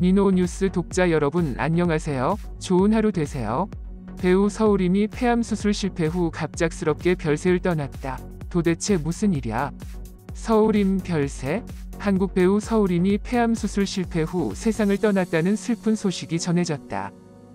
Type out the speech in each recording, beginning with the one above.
민호뉴스 독자 여러분 안녕하세요. 좋은 하루 되세요. 배우 서울임이 폐암 수술 실패 후 갑작스럽게 별세를 떠났다. 도대체 무슨 일이야? 서울임 별세? 한국 배우 서울임이 폐암 수술 실패 후 세상을 떠났다는 슬픈 소식이 전해졌다.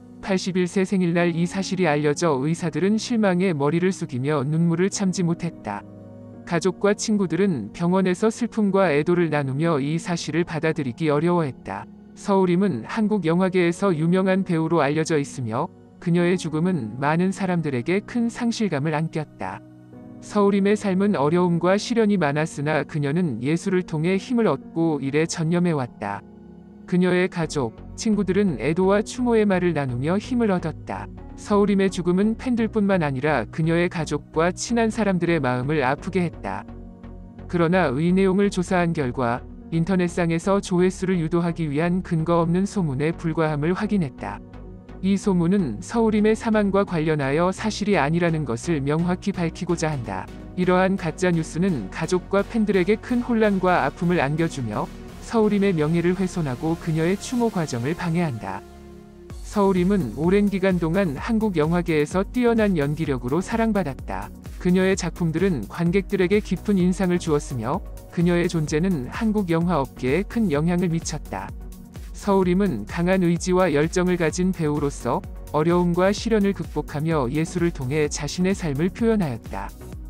81세 생일날 이 사실이 알려져 의사들은 실망에 머리를 숙이며 눈물을 참지 못했다. 가족과 친구들은 병원에서 슬픔과 애도를 나누며 이 사실을 받아들이기 어려워했다. 서울임은 한국 영화계에서 유명한 배우로 알려져 있으며 그녀의 죽음은 많은 사람들에게 큰 상실감을 안겼다. 서울임의 삶은 어려움과 시련이 많았으나 그녀는 예술을 통해 힘을 얻고 일에 전념해왔다. 그녀의 가족, 친구들은 애도와 추모의 말을 나누며 힘을 얻었다. 서울임의 죽음은 팬들뿐만 아니라 그녀의 가족과 친한 사람들의 마음을 아프게 했다. 그러나 의 내용을 조사한 결과 인터넷상에서 조회수를 유도하기 위한 근거 없는 소문에 불과함을 확인했다. 이 소문은 서울임의 사망과 관련하여 사실이 아니라는 것을 명확히 밝히고자 한다. 이러한 가짜 뉴스는 가족과 팬들에게 큰 혼란과 아픔을 안겨주며 서울임의 명예를 훼손하고 그녀의 추모 과정을 방해한다. 서울임은 오랜 기간 동안 한국 영화계에서 뛰어난 연기력으로 사랑받았다. 그녀의 작품들은 관객들에게 깊은 인상을 주었으며 그녀의 존재는 한국 영화업계에 큰 영향을 미쳤다. 서울임은 강한 의지와 열정을 가진 배우로서 어려움과 시련을 극복하며 예술을 통해 자신의 삶을 표현하였다.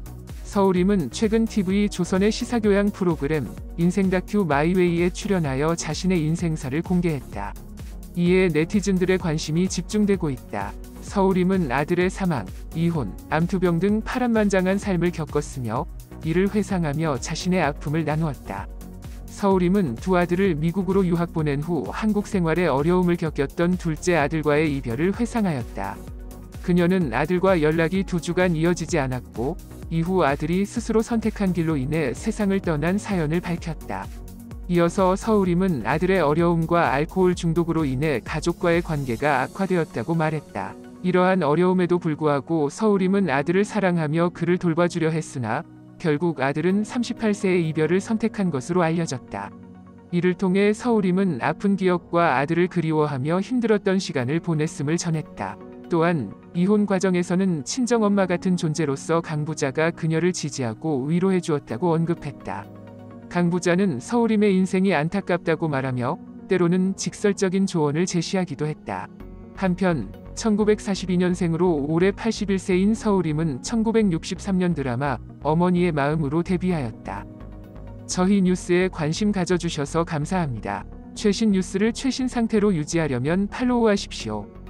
서울임은 최근 TV 조선의 시사교양 프로그램 인생 다큐 마이웨이에 출연하여 자신의 인생사를 공개했다. 이에 네티즌들의 관심이 집중되고 있다. 서울임은 아들의 사망, 이혼, 암투병 등 파란만장한 삶을 겪었으며 이를 회상하며 자신의 아픔을 나누었다. 서울임은 두 아들을 미국으로 유학 보낸 후 한국 생활에 어려움을 겪었던 둘째 아들과의 이별을 회상하였다. 그녀는 아들과 연락이 2주간 이어지지 않았고 이후 아들이 스스로 선택한 길로 인해 세상을 떠난 사연을 밝혔다. 이어서 서울임은 아들의 어려움과 알코올 중독으로 인해 가족과의 관계가 악화되었다고 말했다. 이러한 어려움에도 불구하고 서울임은 아들을 사랑하며 그를 돌봐주려 했으나 결국 아들은 38세의 이별을 선택한 것으로 알려졌다. 이를 통해 서울임은 아픈 기억과 아들을 그리워하며 힘들었던 시간을 보냈음을 전했다. 또한 이혼 과정에서는 친정엄마 같은 존재로서 강부자가 그녀를 지지하고 위로해 주었다고 언급했다. 강부자는 서울임의 인생이 안타깝다고 말하며 때로는 직설적인 조언을 제시하기도 했다. 한편 1942년생으로 올해 81세인 서울임은 1963년 드라마 어머니의 마음으로 데뷔하였다. 저희 뉴스에 관심 가져주셔서 감사합니다. 최신 뉴스를 최신 상태로 유지하려면 팔로우하십시오.